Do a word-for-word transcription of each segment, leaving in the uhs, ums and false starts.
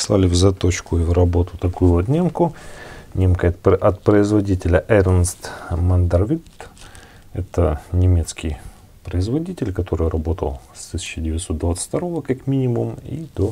Прислали в заточку и в работу такую вот немку. Немка от производителя Ernst Manderwitt. Это немецкий производитель, который работал с тысяча девятьсот двадцать второго как минимум и до,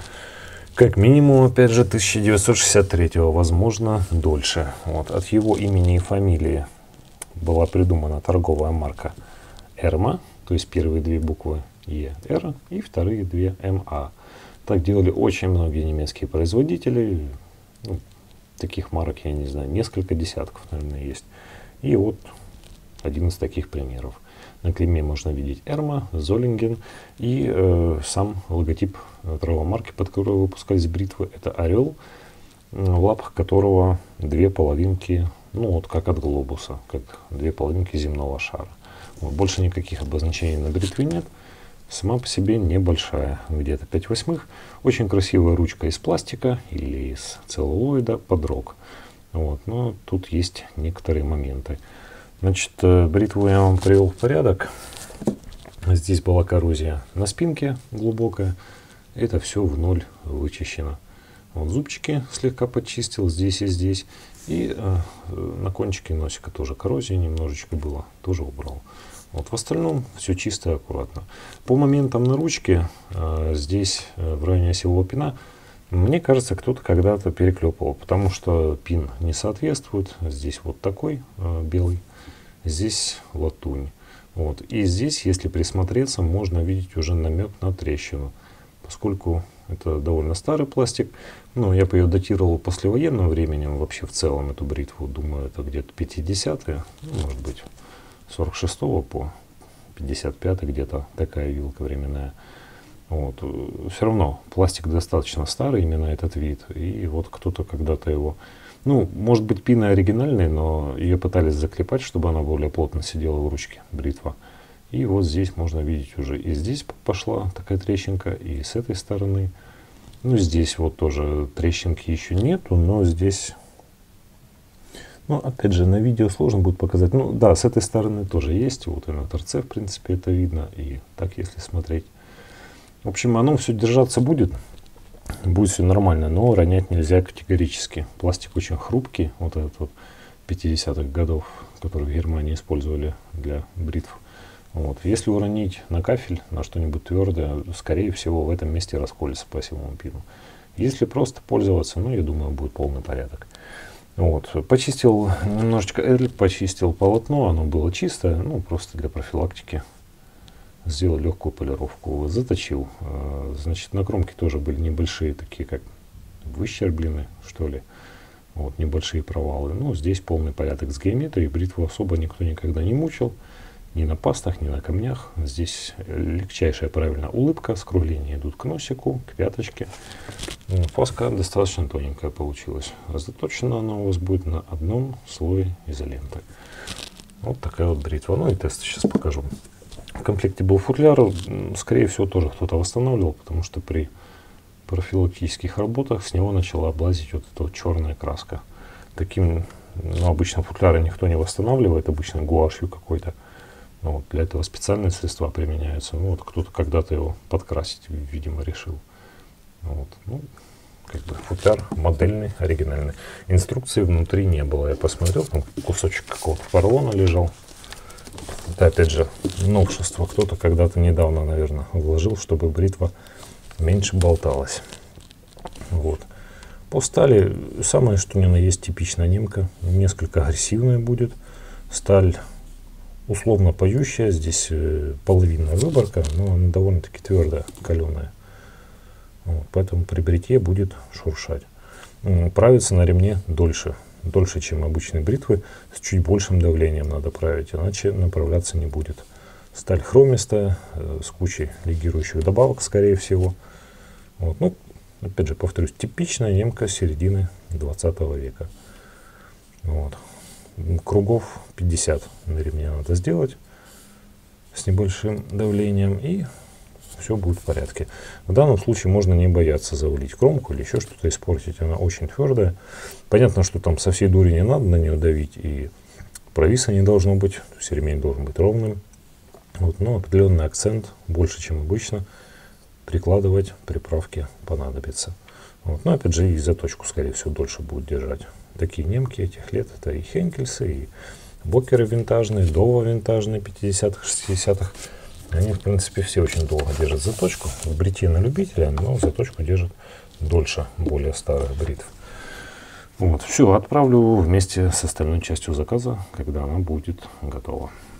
как минимум, опять же, тысяча девятьсот шестьдесят третьего, возможно, дольше. Вот. От его имени и фамилии была придумана торговая марка Эрма, то есть первые две буквы Е, Р, и вторые две М, А. Так делали очень многие немецкие производители. Ну, таких марок, я не знаю, несколько десятков, наверное, есть. И вот один из таких примеров. На клейме можно видеть Эрма, Золлинген и э, сам логотип торговой марки, под которой выпускались бритвы. Это орел, в лапах которого две половинки, ну вот как от глобуса, как две половинки земного шара. Вот, больше никаких обозначений на бритве нет. Сама по себе небольшая, где-то пять восьмых. Очень красивая ручка из пластика или из целлулоида под рог. Вот, но тут есть некоторые моменты. Значит, бритву я вам привел в порядок. Здесь была коррозия на спинке глубокая. Это все в ноль вычищено. Вот зубчики слегка подчистил здесь и здесь. И э, на кончике носика тоже коррозии немножечко было. Тоже убрал. Вот в остальном все чисто и аккуратно. По моментам на ручке, э, здесь э, в районе осевого пина, мне кажется, кто-то когда-то переклепывал, потому что пин не соответствует. Здесь вот такой э, белый, здесь латунь. Вот. И здесь, если присмотреться, можно видеть уже намек на трещину. Поскольку это довольно старый пластик, ну, я бы ее датировал послевоенным временем, вообще в целом эту бритву, думаю, это где-то пятидесятые, ну, может быть, сорок шестого по пятьдесят пятый, где-то такая вилка временная. Вот. Все равно пластик достаточно старый, именно этот вид. И вот кто-то когда-то его... Ну, может быть, пины оригинальные, но ее пытались заклепать, чтобы она более плотно сидела в ручке, бритва. И вот здесь можно видеть уже и здесь пошла такая трещинка, и с этой стороны. Ну, здесь вот тоже трещинки еще нету, но здесь... Ну, опять же, на видео сложно будет показать. Ну, да, с этой стороны тоже есть. Вот и на торце, в принципе, это видно. И так, если смотреть. В общем, оно все держаться будет. Будет все нормально, но ронять нельзя категорически. Пластик очень хрупкий. Вот этот вот пятидесятых годов, который в Германии использовали для бритв. Вот. Если уронить на кафель, на что-нибудь твердое, скорее всего, в этом месте расколется по осевому пину. Если просто пользоваться, ну, я думаю, будет полный порядок. Вот. Почистил немножечко эль, почистил полотно, оно было чистое, ну, просто для профилактики. Сделал легкую полировку, заточил. Значит, на кромке тоже были небольшие такие, как выщерблены, что ли. Вот, небольшие провалы. Ну, здесь полный порядок с геометрией. Бритву особо никто никогда не мучил. Ни на пастах, ни на камнях. Здесь легчайшая правильная улыбка. Скругления идут к носику, к пяточке. Фаска достаточно тоненькая получилась. Заточена она у вас будет на одном слое изоленты. Вот такая вот бритва. Ну и тест сейчас покажу. В комплекте был футляр. Скорее всего, тоже кто-то восстанавливал, потому что при профилактических работах с него начала облазить вот эта вот черная краска. Таким, ну, обычно футляры никто не восстанавливает, обычно гуашью какой-то. Но вот для этого специальные средства применяются. Ну, вот кто-то когда-то его подкрасить, видимо, решил. Вот. Ну, как бы футляр модельный, оригинальный. Инструкции внутри не было. Я посмотрел, там кусочек какого-то поролона лежал. Это, опять же, новшество. Кто-то когда-то недавно, наверное, вложил, чтобы бритва меньше болталась. Вот. По стали самое, что ни на есть, типичная немка. Несколько агрессивная будет. Сталь условно поющая. Здесь половинная выборка, но она довольно-таки твердая, каленая. Вот, поэтому при бритье будет шуршать. Правится на ремне дольше. Дольше, чем обычные бритвы. С чуть большим давлением надо править, иначе направляться не будет. Сталь хромистая, с кучей легирующих добавок, скорее всего. Вот. Ну, опять же, повторюсь, типичная немка середины двадцатого века. Вот. Кругов пятьдесят на ремне надо сделать с небольшим давлением, и все будет в порядке. В данном случае можно не бояться завалить кромку или еще что-то испортить. Она очень твердая. Понятно, что там со всей дури не надо на нее давить, и провиса не должно быть. То есть ремень должен быть ровным. Вот, но определенный акцент, больше, чем обычно, прикладывать приправки понадобится. Вот. Но опять же и заточку, скорее всего, дольше будет держать. Такие немки этих лет, это и Хенкельсы, и Бокеры винтажные, Дова винтажные пятидесятых, шестидесятых. Они, в принципе, все очень долго держат заточку. В бритье на любителя, но заточку держат дольше более старых бритв. Вот, все, отправлю вместе с остальной частью заказа, когда она будет готова.